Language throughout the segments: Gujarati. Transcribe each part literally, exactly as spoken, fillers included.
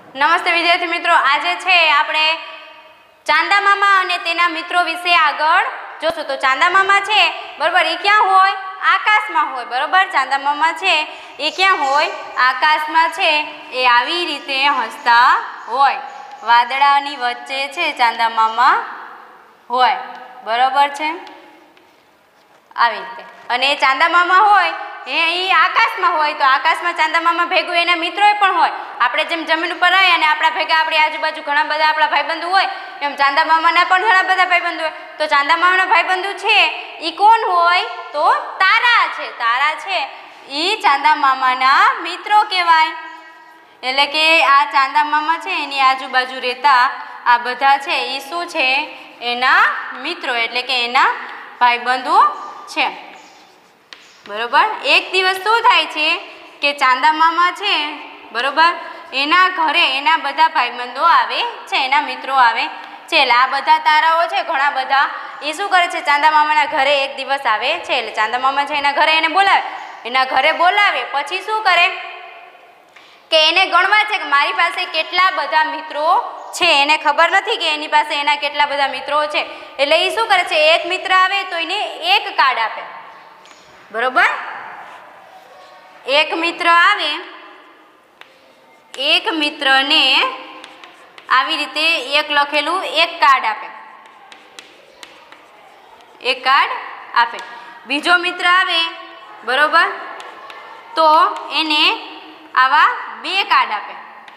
નમસ્તે વિદ્યાર્થી મિત્રો, આજે છે આપણે ચાંદા મામા અને તેના મિત્રો વિશે આગળ જોશું. તો ચાંદા મામા છે બરોબર, એ ક્યાં હોય? આકાશમાં હોય બરોબર. ચાંદા મામા છે એ ક્યાં હોય? આકાશમાં છે. એ આવી રીતે હસતા હોય, વાદળાની વચ્ચે છે ચાંદા મામા હોય બરોબર છે, આવી રીતે. અને એ ચાંદા મામા હોય એ અહીં આકાશમાં હોય, તો આકાશમાં ચાંદા મામા ભેગું એના મિત્રોય પણ હોય. આપણે જેમ જમીન ઉપર આવીએ અને આપણા ભેગા આપણી આજુબાજુ ઘણા બધા આપણા ભાઈબંધુ હોય, એમ ચાંદા મામાના પણ ઘણા બધા ભાઈબંધુ હોય. તો ચાંદા મામાના ભાઈબંધુ છે એ કોણ હોય? તો તારા છે. તારા છે એ ચાંદા મામાના મિત્રો કહેવાય. એટલે કે આ ચાંદા મામા છે એની આજુબાજુ રહેતા આ બધા છે એ શું છે? એના મિત્રો, એટલે કે એના ભાઈબંધુ છે બરોબર. એક દિવસ શું થાય છે કે ચાંદા મામા છે બરોબર, એના ઘરે એના બધા ભાઈબંધો આવે છે, એના મિત્રો આવે છે. એટલે આ બધા તારાઓ છે ઘણા બધા, એ શું કરે છે? ચાંદા મામાના ઘરે એક દિવસ આવે છે. એટલે ચાંદા મામા છે એના ઘરે એને બોલાવે. એના ઘરે બોલાવે પછી શું કરે કે એને ગણવા છે કે મારી પાસે કેટલા બધા મિત્રો છે. એને ખબર નથી કે એની પાસે એના કેટલા બધા મિત્રો છે. એટલે એ શું કરે છે? એક મિત્ર આવે તો એને એક કાર્ડ આપે બરોબર. એક મિત્ર આવે, એક મિત્રને આવી રીતે એક લખેલું એક કાર્ડ આપે, એક કાર્ડ આપે. બીજો મિત્ર આવે બરોબર, તો એને આવા બે કાર્ડ આપે.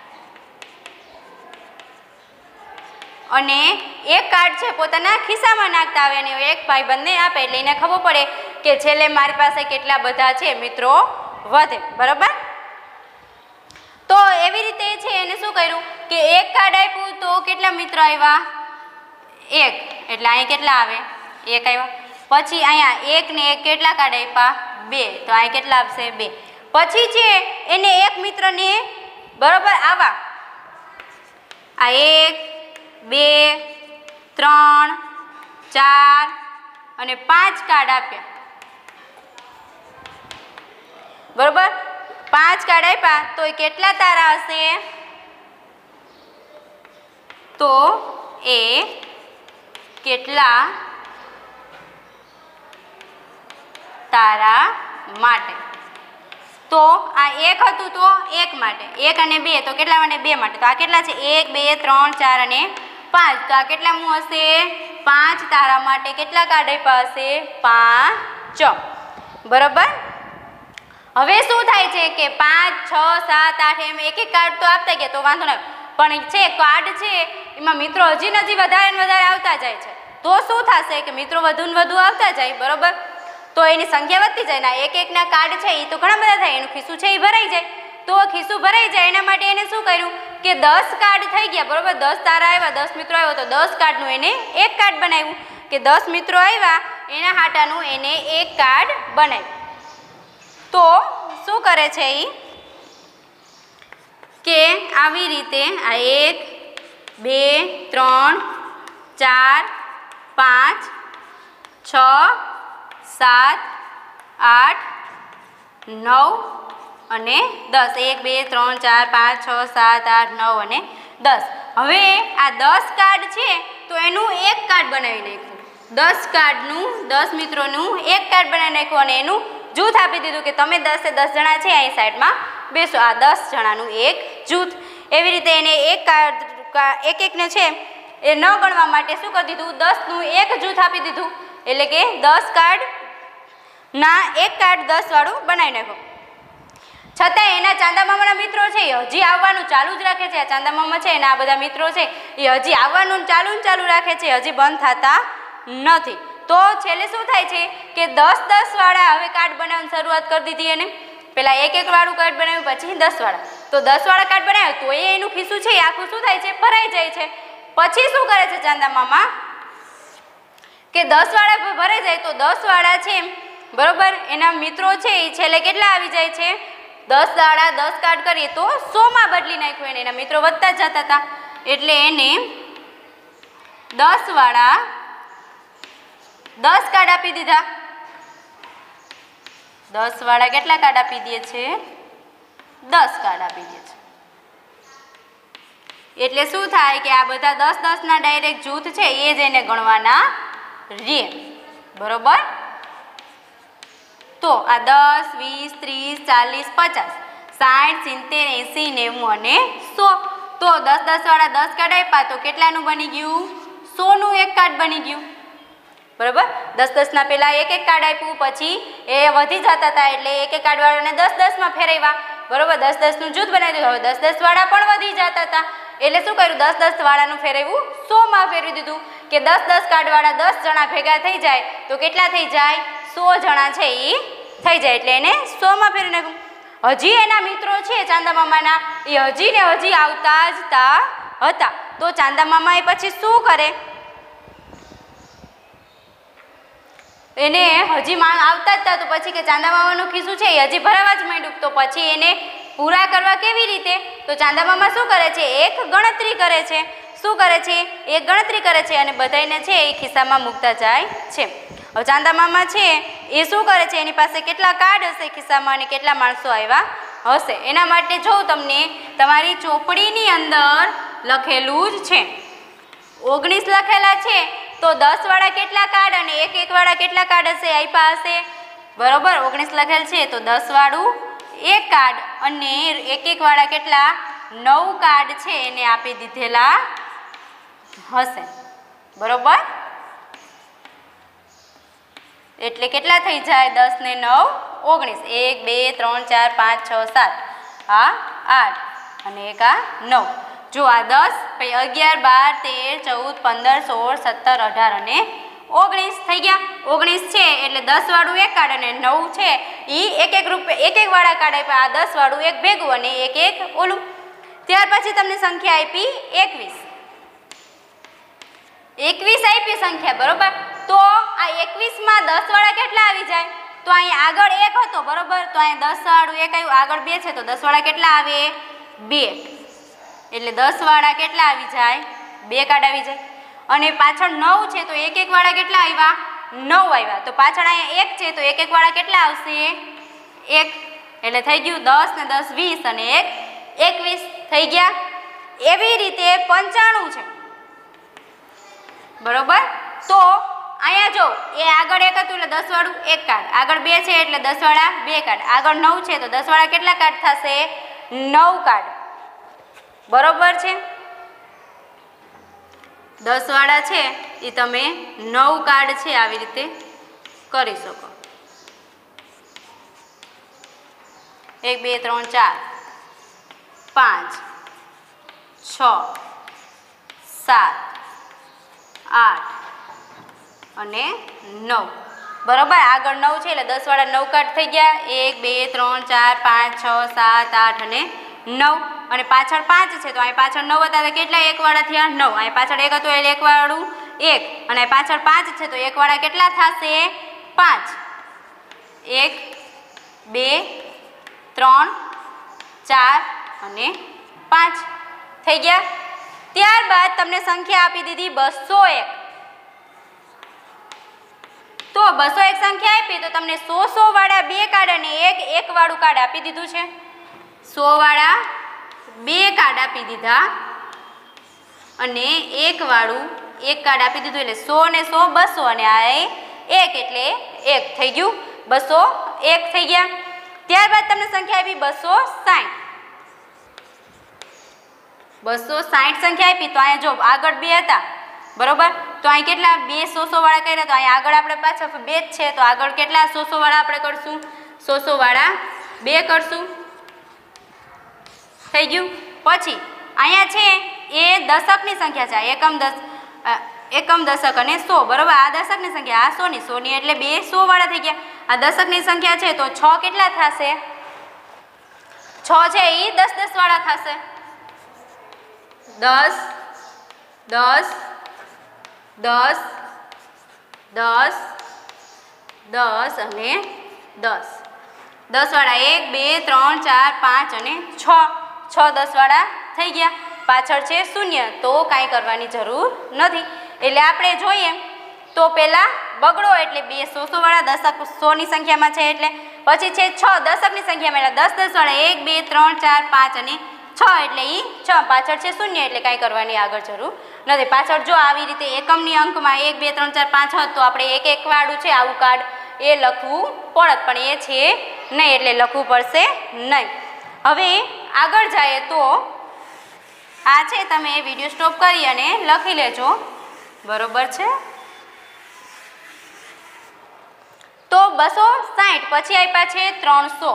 અને એક કાર્ડ છે પોતાના ખિસ્સામાં નાખતા આવે અને એક ભાઈબંધને આપે. એટલે એને ખબર પડે કે છેલ્લે મારી પાસે કેટલા બધા છે મિત્રો વધે બરોબર. તો એવી રીતે છે એને શું કર્યું કે એક કાર્ડ આપ્યું તો કેટલા મિત્રો આવ્યા? એક. એટલે અહીં કેટલા આવે? એક આવ્યા. પછી અહીંયા એક ને એક કેટલા કાર્ડ આપ્યા? બે. તો અહીં કેટલા આવશે? બે. પછી છે એને એક મિત્રને બરોબર આવા આ એક, બે, ત્રણ, ચાર અને પાંચ કાર્ડ આપ્યા બરોબર. પાંચ કાર્ડ આપ્યા તો એ કેટલા તારા હશે? તો એ કેટલા તારા માટે? તો આ એક હતું તો એક માટે, એક અને બે તો કેટલા માટે? બે માટે. તો આ કેટલા છે? એક, બે, ત્રણ, ચાર અને પાંચ. તો આ કેટલામું હશે? પાંચ તારા માટે કેટલા કાર્ડ આપ્યા હશે? પાંચ બરોબર. હવે શું થાય છે કે પાંચ, છ, સાત, આઠ એમ એક એક કાર્ડ તો આપતા ગયા તો વાંધો નહીં, પણ છે કાર્ડ છે એમાં મિત્રો હજી ને હજી વધારે ને વધારે આવતા જાય છે. તો શું થશે કે મિત્રો વધુ ને વધુ આવતા જાય બરોબર, તો એની સંખ્યા વધતી જાય. ના એક એકના કાર્ડ છે એ તો ઘણા બધા થાય, એનું ખિસ્સું છે એ ભરાઈ જાય. તો ખિસ્સું ભરાઈ જાય એના માટે એને શું કર્યું કે દસ કાર્ડ થઈ ગયા બરોબર. દસ તારા આવ્યા, દસ મિત્રો આવ્યા, તો દસ કાર્ડનું એને એક કાર્ડ બનાવ્યું કે દસ મિત્રો આવ્યા એના હાટાનું એને એક કાર્ડ બનાવ્યું. તો શું કરે છે એ કે આવી રીતે આ એક, બે, ત્રણ, ચાર, પાંચ, છ, સાત, આઠ, નવ અને દસ. એક, બે, ત્રણ, ચાર, પાંચ, છ, સાત, આઠ, નવ અને દસ. હવે આ દસ કાર્ડ છે તો એનું એક કાર્ડ બનાવી નાખ્યું. દસ કાર્ડનું, દસ મિત્રોનું એક કાર્ડ બનાવી નાખ્યું અને એનું જૂથ આપી દીધું કે તમે દસે દસ જણા છે અહીં સાઈડમાં બેસો. આ દસ જણાનું એક જૂથ. એવી રીતે એને એક કાર્ડ એક એકને છે એ ન ગણવા માટે શું કરી દીધું? દસનું એક જૂથ આપી દીધું. એટલે કે દસ કાર્ડ ના એક કાર્ડ દસ વાળું બનાવી નાખો. છતાં એના ચાંદા મામાના મિત્રો છે એ હજી આવવાનું ચાલુ જ રાખે છે. આ ચાંદા મામા છે એના આ બધા મિત્રો છે એ હજી આવવાનું ચાલુ ને ચાલુ રાખે છે, હજી બંધ થતા નથી. તો છેલ્લે શું થાય છે કે દસ દસ વાળા હવે કાર્ડ બનાવવાની શરૂઆત કરી દીધી. એને પેલા એક એક વાળું કાર્ડ બનાવ્યું, પછી દસ વાળા. તો દસ વાળા કાર્ડ બનાવ્યું તો એ એનું ખિસ્સું છે એ આખું શું થાય છે? ભરાઈ જાય છે. પછી શું કરે છે ચાંદા મામા કે દસ વાળા ભરાઈ જાય તો દસ વાળા છે બરોબર, એના મિત્રો છે એ છેલ્લે કેટલા આવી જાય છે? દસ વાળા દસ કાર્ડ કરીએ તો સો માં બદલી નાખ્યું. એને એના મિત્રો વધતા જ જતા હતા એટલે એને દસ વાળા દસ કાર્ડ આપી દીધા. દસ વાળા કેટલા કાર્ડ આપી દે છે? દસ કાર્ડ આપી દે છે એટલે શું થાય કે આ બધા દસ દસના ડાયરેક્ટ જૂથ છે એ જ એને ગણવાના રહે, બરોબર. તો આ દસ, વીસ, ત્રીસ, ચાલીસ, પચાસ, સાઠ, સિત્તેર, એંસી, નેવું અને સો. તો દસ દસ વાળા દસ કાર્ડ આપ્યા તો કેટલાનું બની ગયું? સોનું એક કાર્ડ બની ગયું, બરોબર. દસ દસના પહેલાં એક એક કાર્ડ આપ્યું, પછી એ વધી જતા હતા એટલે એક એક કાર્ડવાળાને દસ દસમાં ફેરવ્યા, બરોબર. દસ દસનું જૂથ બનાવી દીધું. હવે દસ દસ વાળા પણ વધી જતા હતા એટલે શું કર્યું? દસ દસ વાળાનું ફેરવ્યું સોમાં ફેરવી દીધું કે દસ દસ કાર્ડવાળા દસ જણા ભેગા થઈ જાય તો કેટલા થઈ જાય? સો જણા છે એ થઈ જાય એટલે એને સોમાં ફેરવી નાખ્યું. હજી એના મિત્રો છે ચાંદા મામાના, એ હજી ને હજી આવતા જ તા હતા. તો ચાંદા મામા એ પછી શું કરે? એને હજી માં આવતા જ હતા તો પછી કે ચાંદા મામાનું ખિસ્સું છે એ હજી ભરાવા જ માંડ્યું. તો પછી એને પૂરા કરવા કેવી રીતે? તો ચાંદા મામા શું કરે છે? એક ગણતરી કરે છે. શું કરે છે? એક ગણતરી કરે છે અને બધાને છે એ ખિસ્સામાં મૂકતા જાય છે. હવે ચાંદા મામા છે એ શું કરે છે? એની પાસે કેટલા કાર્ડ હશે ખિસ્સામાં અને કેટલા માણસો આવ્યા હશે એના માટે જો તમને તમારી ચોપડીની અંદર લખેલું જ છે. ઓગણીસ લખેલા છે તો દસ વાળા કેટલા કાર્ડ અને એક એક વાળા કેટલા કાર્ડ હશે? આપ્યા હશે, બરોબર. ઓગણીસ લખેલ છે તો દસ વાળું એક કાર્ડ અને એક એક વાળા કેટલા? નવ કાર્ડ છે એને આપી દીધેલા હશે, બરોબર. એટલે કેટલા થઈ જાય? દસ ને નવ ઓગણીસ. એક, બે, ત્રણ, ચાર, પાંચ, છ, સાત, આ આઠ અને એક આ નવ. જો આ દસ, પછી અગિયાર, બાર, તેર, ચૌદ, પંદર, સોળ, સત્તર, અઢાર અને ઓગણીસ થઈ ગયા. ઓગણીસ છે એટલે દસ વાળું એક કાર્ડ અને નવ છે એ એક એક રૂપિયા એક એક વાળા કાર્ડ આપ્યા. આ દસ વાળું એક ભેગું અને એક એક ઓલું. ત્યાર પછી તમને સંખ્યા આપી એકવીસ. એકવીસ આપી સંખ્યા, બરોબર. તો આ એકવીસમાં દસ વાળા કેટલા આવી જાય? તો અહીંયા આગળ એક હતો, બરોબર. તો અહીંયા દસ વાળું એક આવ્યું, આગળ બે છે તો દસ વાળા કેટલા આવે? બે. એટલે દસ વાળા કેટલા આવી જાય? બે કાર્ડ આવી જાય. અને પાછળ નવ છે તો એક એક વાળા કેટલા આવ્યા? નવ આવ્યા. તો પાછળ અહીંયા એક છે તો એક એક વાળા કેટલા આવશે? એક. એટલે થઈ ગયું દસ ને દસ વીસ અને એક એકવીસ થઈ ગયા. એવી રીતે પંચાણું છે, બરોબર. તો અહીંયા જો એ આગળ એક હતું એટલે દસ વાળું એક કાર્ડ, આગળ બે છે એટલે દસ વાળા બે કાર્ડ, આગળ નવ છે તો દસ વાળા કેટલા કાર્ડ થશે? નવ કાર્ડ, બરોબર છે. દસ વાળા છે એ તમે નવ કાર્ડ છે આવી રીતે કરી શકો. એક, બે, ત્રણ, ચાર, પાંચ, છ, સાત, આઠ અને નવ, બરોબર. આગળ નવ છે એટલે દસ વાળા નવ કાર્ડ થઈ ગયા. એક, બે, ત્રણ, ચાર, પાંચ, છ, સાત, આઠ અને નવ. અને પાછળ પાંચ છે તો અહીં પાછળ નવ હતા તો કેટલા એક વાળા થયા? નવ. અહીં પાછળ એક હતું એટલે એક વાળું એક અને પાછળ પાંચ છે તો એક વાળા કેટલા થશે? પાંચ. એક, બે, ત્રણ, ચાર અને પાંચ થઈ ગયા. ત્યારબાદ તમને સંખ્યા આપી દીધી બસો એક. તો બસો એક સંખ્યા આપી તો તમને સો સો વાળા બે કાર્ડ અને એક એક વાળું કાર્ડ આપી દીધું છે. સો વાળા બે કાર્ડ આપી દીધા અને એક વાળું એક કાર્ડ આપી દીધું એટલે સો ને સો બસો અને આ એક એટલે એક થઈ ગયું. બસો એક થઈ ગયા. ત્યારબાદ તમને સંખ્યા આપી બસો સાઠ. બસો સાઠ સંખ્યા આપી તો અહીંયા જો આગળ બે હતા, બરોબર. તો અહીં કેટલા? બે સો સો વાળા કર્યા તો અહીંયા આગળ આપણે પાછા બે જ છે તો આગળ કેટલા સો સો વાળા આપણે કરશું? સો સો વાળા બે કરશું, થઈ ગયું. પછી અહીંયા છે એ દશકની સંખ્યા છે, એકમ દસ એકમ દશક અને સો, બરોબર. આ દશકની સંખ્યા, આ સોની સોની એટલે બે સો વાળા થઈ ગયા. આ દશકની સંખ્યા છે તો છ કેટલા થશે? છ છે એ દસ દસ વાળા થશે. દસ દસ દસ દસ દસ અને દસ. દસ વાળા એક, બે, ત્રણ, ચાર, પાંચ અને છ. છ દસ વાળા થઈ ગયા. પાછળ છે શૂન્ય તો કાંઈ કરવાની જરૂર નથી. એટલે આપણે જોઈએ તો પહેલાં બગડો એટલે બે સો સો વાળા દશક સોની સંખ્યામાં છે એટલે પછી છે છ દશકની સંખ્યામાં એટલે દસ દસ વાળા એક, બે, ત્રણ, ચાર, પાંચ અને છ છ એટલે એ છ પાછળ છે શૂન્ય એટલે કાંઈ કરવાની આગળ જરૂર નથી. પાછળ જો આવી રીતે એકમની અંકમાં એક બે ત્રણ ચાર પાંચ હોત તો આપણે એક એક વાળું છે આવું કાર્ડ એ લખવું પડત, પણ એ છે નહીં એટલે લખવું પડશે નહીં. હવે આગળ જાય તો આ છે તમે વિડીયો સ્ટોપ કરી અને લખી લેજો, બરોબર છે. તો બસો સાઠ પછી આપ્યા છે ત્રણસો,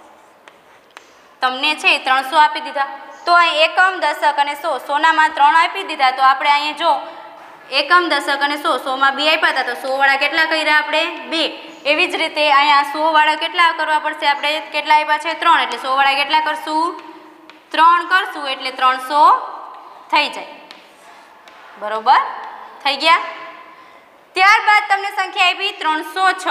તમને છે ત્રણસો આપી દીધા. તો અહીં એકમ દશક અને સો, સોનામાં ત્રણ આપી દીધા. તો આપણે અહીંયા જો એકમ દશક અને સો, સોમાં બે આપ્યા હતા તો સો વાળા કેટલા કર્યા આપણે બે. એવી જ રીતે અહીંયા સો વાળા કેટલા કરવા પડશે આપણે, કેટલા આપ્યા છે ત્રણ એટલે સો વાળા કેટલા કરશું ત્રણ કરશું એટલે ત્રણસો થઈ જાય, બરોબર થઈ ગયા. ત્યારબાદ તમને સંખ્યા આપી ત્રણસો છ.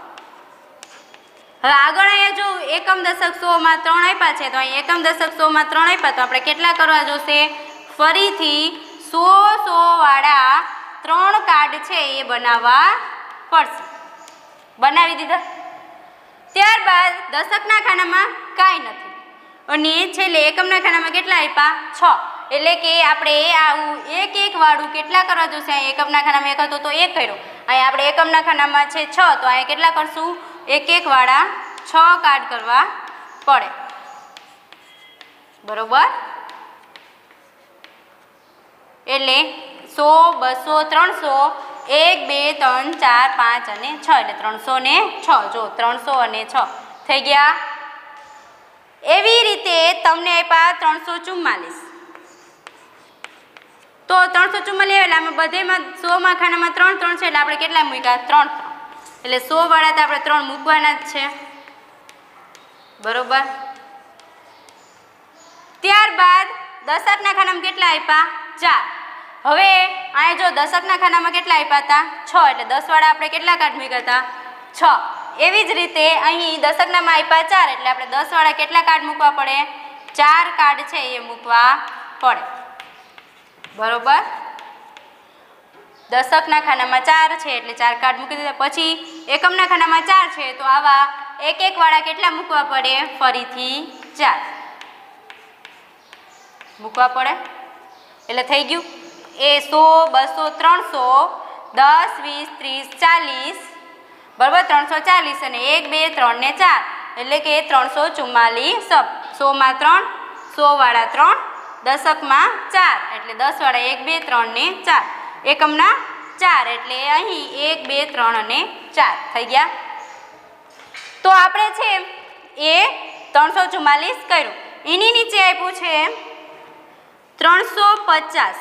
હવે આગળ અહીંયા જો એકમ દશક સો માં ત્રણ આપ્યા છે તો અહીં એકમ દશક સો માં ત્રણ આપ્યા તો આપણે કેટલા કરવા જોશે, ફરીથી સો સો વાળા ત્રણ કાર્ડ છે એ બનાવવા પડશે. બનાવી દીધા. ત્યારબાદ દશકના ખાનામાં કાંઈ નથી અને છેલ્લે એકમના ખાનામાં કેટલા આપ્યા છ, એટલે કે આપણે આવું એક એક વાળું કેટલા કરવા જોશે. અહીં એકમના ખાનામાં એક હતો તો એક કર્યો, અહીં આપણે એકમના ખાનામાં છે છ તો અહીંયા કેટલા કરશું એક એક વાળા છ કાર્ડ કરવા પડે, બરોબર. એટલે સો બસો ત્રણસો એક બે ત્રણ ચાર પાંચ અને છ એટલે ત્રણસો ને છ. જો ત્રણસો અને છ થઈ ગયા. એવી રીતે તમને આપ્યા ત્રણસો ચુમ્માલીસ. તો ત્રણસો ચુમ્માલીસ એટલે આમાં બધેમાં સોમાં ખાનામાં ત્રણ ત્રણ છે એટલે આપણે કેટલા મૂક્યા ત્રણ ત્રણ એટલે સો વાળા તો આપણે ત્રણ મૂકવાના જ છે, બરોબર. ત્યારબાદ દશકના ખાનામાં કેટલા આપ્યા ચાર. હવે અહીંયા જો દશકના ખાનામાં કેટલા આપ્યા હતા છ એટલે દસ વાળા આપણે કેટલા કાર્ડ મૂક્યા હતા છ. એવી જ રીતે અહીં દશકનામાં આપ્યા ચાર એટલે આપણે દસ વાળા કેટલા કાર્ડ મૂકવા પડે ચાર કાર્ડ છે એ મૂકવા પડે, બરોબર. દશકના ખાનામાં ચાર છે એટલે ચાર કાર્ડ મૂકી દીધા. પછી એકમના ખાનામાં ચાર છે તો આવા એક એક વાળા કેટલા મૂકવા પડે ફરીથી ચાર મૂકવા પડે એટલે થઈ ગયું. એ સો બસો ત્રણસો દસ વીસ ત્રીસ ચાલીસ, બરાબર ત્રણસો ચાલીસ અને એક બે ત્રણ ને ચાર એટલે કે ત્રણસો ચુમ્માલીસ. સોમાં ત્રણ સો વાળા ત્રણ, દશકમાં ચાર એટલે દસ વાળા એક બે ત્રણ ને ચાર, એકમના ચાર એટલે અહીં એક બે ત્રણ અને ચાર થઈ ગયા. તો આપણે છે એ ત્રણસો ચુમ્માલીસ કર્યું. એની નીચે આપ્યું છે ત્રણસો પચાસ,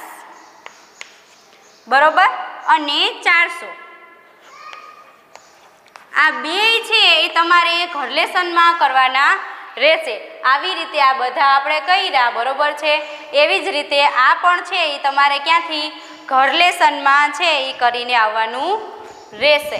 બરોબર અને ચારસો. આ બે છે એ તમારે ઘરલેસનમાં કરવાના રહેશે. આવી રીતે આ બધા આપણે કર્યા, બરોબર છે. એવી જ રીતે આ પણ છે એ તમારે ક્યાંથી ઘરલેસનમાં છે એ કરીને આવવાનું રહેશે.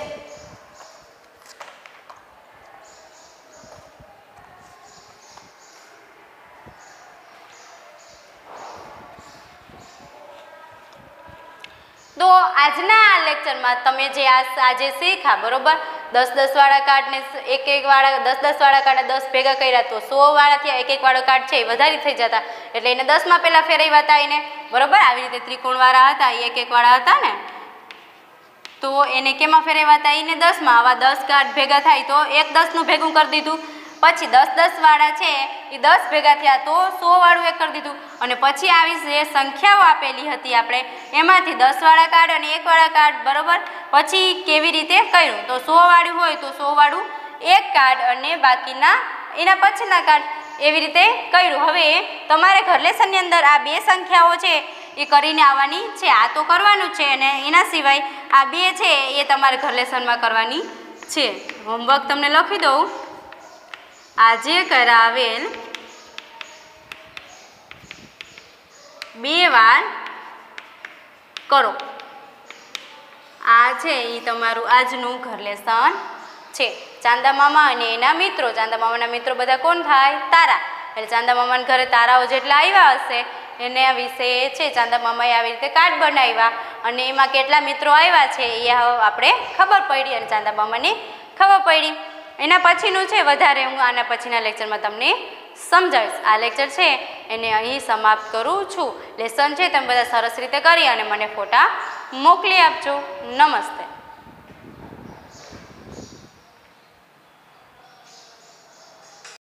તો આજના આ લેક્ચરમાં તમે જે આ આજે શીખ્યા, બરોબર દસ દસ વાળા કાર્ડને એક એક વાળા દસ દસ વાળા કાર્ડ દસ ભેગા કર્યા તો સો વાળાથી એક એક વાળો કાર્ડ છે એ વધારે થઈ જતા એટલે એને દસમાં પહેલાં ફેરવ્યા હતા એને, બરોબર. આવી રીતે ત્રિકોણવાળા હતા એ એક એક વાળા હતા ને તો એને કેમાં ફેરવ્યા હતા એને દસમાં. આવા દસ કાર્ડ ભેગા થાય તો એક દસનું ભેગું કરી દીધું. પછી દસ દસ વાળા છે એ દસ ભેગા થયા તો સો વાળું એક કરી દીધું. અને પછી આવી જે સંખ્યાઓ આપેલી હતી આપણે એમાંથી દસ વાળા કાર્ડ અને એક વાળા કાર્ડ, બરોબર. પછી કેવી રીતે કર્યું તો સો વાળું હોય તો સો વાળું એક કાર્ડ અને બાકીના એના પછીના કાર્ડ, એવી રીતે કર્યું. હવે તમારે ઘરલેસનની અંદર આ બે સંખ્યાઓ છે એ કરીને આવવાની છે. આ તો કરવાનું છે અને એના સિવાય આ બે છે એ તમારે ઘરલેસનમાં કરવાની છે. હોમવર્ક તમને લખી દઉં. આજે કરાવેલ બે વાર કરો. આ છે એ તમારું આજનું ઘરલેસન છે. ચાંદા મામા અને એના મિત્રો, ચાંદા મામાના મિત્રો બધા કોણ થાય તારા, એટલે ચાંદા મામાના ઘરે તારાઓ જેટલા આવ્યા હશે એના વિશે છે ચાંદા મામાએ આવી રીતે કાર્ડ બનાવ્યા અને એમાં કેટલા મિત્રો આવ્યા છે એ આપણે ખબર પડી અને ચાંદા મામાને ખબર પડી. એના પછીનું છે વધારે હું આના પછીના લેક્ચરમાં તમને સમજાવીશ. આ લેક્ચર છે એને અહીં સમાપ્ત કરું છું. લેસન છે તમે બધા સરસ રીતે કરી અને મને ફોટા મોકલી આપજો. નમસ્તે.